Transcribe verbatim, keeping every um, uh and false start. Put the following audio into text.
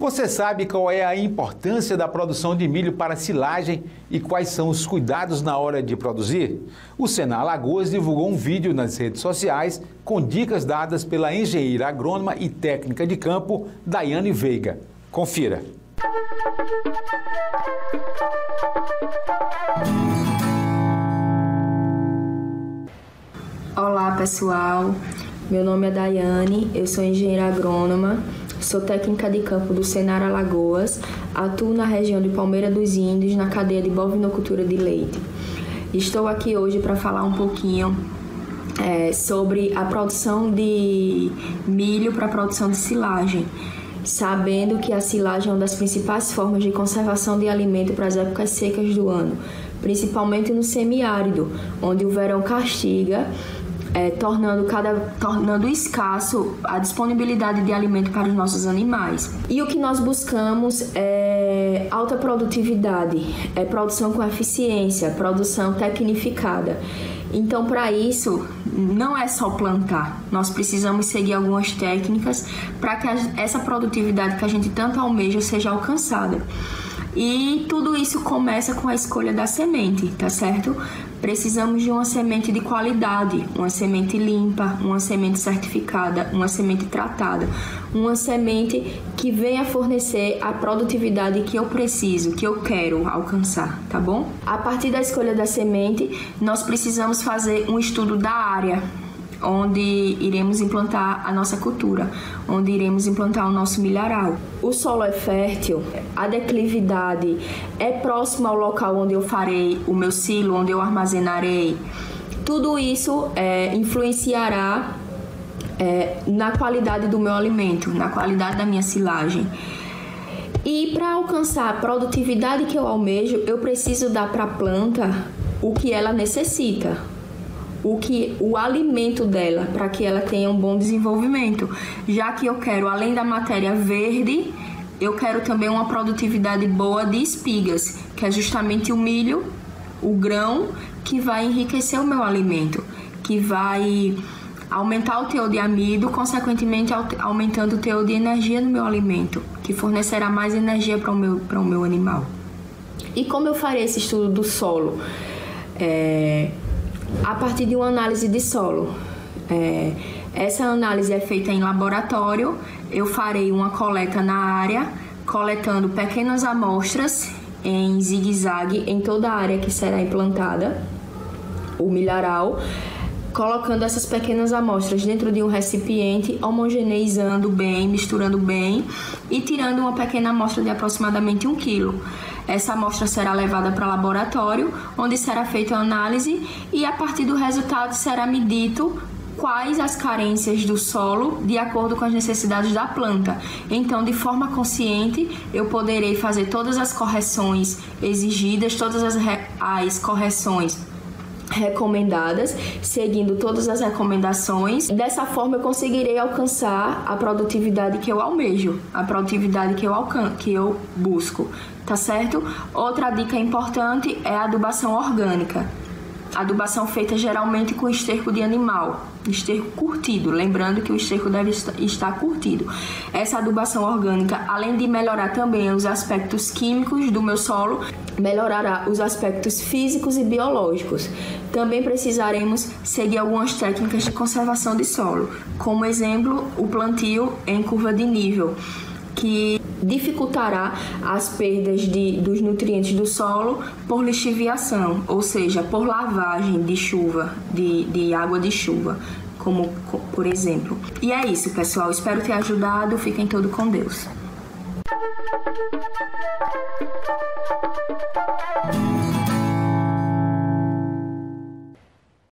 Você sabe qual é a importância da produção de milho para silagem e quais são os cuidados na hora de produzir? O Senar Alagoas divulgou um vídeo nas redes sociais com dicas dadas pela engenheira agrônoma e técnica de campo Daiane Veiga. Confira. Olá pessoal, meu nome é Daiane, eu sou engenheira agrônoma, sou técnica de campo do Senar Alagoas, atuo na região de Palmeira dos Índios, na cadeia de bovinocultura de leite. Estou aqui hoje para falar um pouquinho é, sobre a produção de milho para a produção de silagem, sabendo que a silagem é uma das principais formas de conservação de alimento para as épocas secas do ano, principalmente no semiárido, onde o verão castiga, É, tornando, cada, tornando escasso a disponibilidade de alimento para os nossos animais. E o que nós buscamos é alta produtividade, é produção com eficiência, produção tecnificada. Então, para isso, não é só plantar, nós precisamos seguir algumas técnicas para que essa produtividade que a gente tanto almeja seja alcançada. E tudo isso começa com a escolha da semente, tá certo? Precisamos de uma semente de qualidade, uma semente limpa, uma semente certificada, uma semente tratada, uma semente que venha fornecer a produtividade que eu preciso, que eu quero alcançar, tá bom? A partir da escolha da semente, nós precisamos fazer um estudo da área onde iremos implantar a nossa cultura, onde iremos implantar o nosso milharal. O solo é fértil, a declividade é próxima ao local onde eu farei o meu silo, onde eu armazenarei. Tudo isso é, influenciará é, na qualidade do meu alimento, na qualidade da minha silagem. E para alcançar a produtividade que eu almejo, eu preciso dar para a planta o que ela necessita. O, que, o alimento dela, para que ela tenha um bom desenvolvimento. Já que eu quero, além da matéria verde, eu quero também uma produtividade boa de espigas, que é justamente o milho, o grão, que vai enriquecer o meu alimento, que vai aumentar o teor de amido, consequentemente aumentando o teor de energia no meu alimento, que fornecerá mais energia para o meu, para o meu animal. E como eu farei esse estudo do solo? É... A partir de uma análise de solo. É, essa análise é feita em laboratório. Eu farei uma coleta na área, coletando pequenas amostras em zigue-zague em toda a área que será implantada o milharal, colocando essas pequenas amostras dentro de um recipiente, homogeneizando bem, misturando bem e tirando uma pequena amostra de aproximadamente um quilo. Essa amostra será levada para o laboratório, onde será feita a análise e a partir do resultado será medido quais as carências do solo de acordo com as necessidades da planta. Então, de forma consciente, eu poderei fazer todas as correções exigidas, todas as, as correções recomendadas, seguindo todas as recomendações. Dessa forma eu conseguirei alcançar a produtividade que eu almejo, a produtividade que eu alcanço, que eu busco, tá certo? Outra dica importante é a adubação orgânica. Adubação feita geralmente com esterco de animal, esterco curtido, lembrando que o esterco deve estar curtido. Essa adubação orgânica, além de melhorar também os aspectos químicos do meu solo, melhorará os aspectos físicos e biológicos. Também precisaremos seguir algumas técnicas de conservação de solo, como exemplo, o plantio em curva de nível, que dificultará as perdas de, dos nutrientes do solo por lixiviação, ou seja, por lavagem de chuva, de, de água de chuva, como por exemplo. E é isso, pessoal. Espero ter ajudado. Fiquem todos com Deus.